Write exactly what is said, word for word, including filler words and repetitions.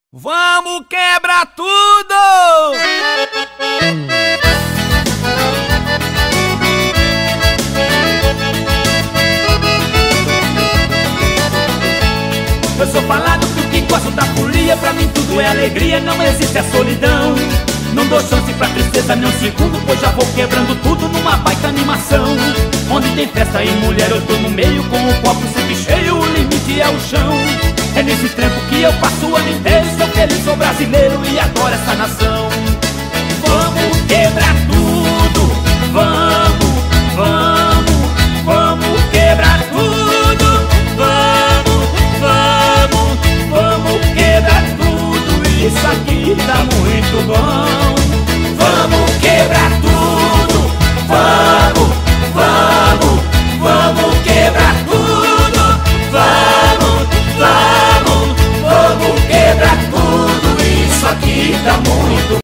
Vamos quebrar tudo! Eu sou falado porque gosto da folia. Pra mim tudo é alegria, não existe a solidão. Não dou chance pra tristeza nem um segundo, pois já vou quebrando tudo numa baita animação. Onde tem festa e mulher eu tô no meio, com o copo sempre cheio, o limite é o chão. É nesse trampo que eu passo o ano inteiro. Sou feliz, sou brasileiro e adoro essa nação. Vamos quebrar tudo, vamos, vamos, vamos quebrar tudo. Vamos, vamos, vamos quebrar tudo. Isso aqui tá muito bom. Vamos quebrar tudo, vamos, vamos, vamos quebrar tudo. Vamos, vamos, vamos quebrar tudo. Isso aqui tá muito bom.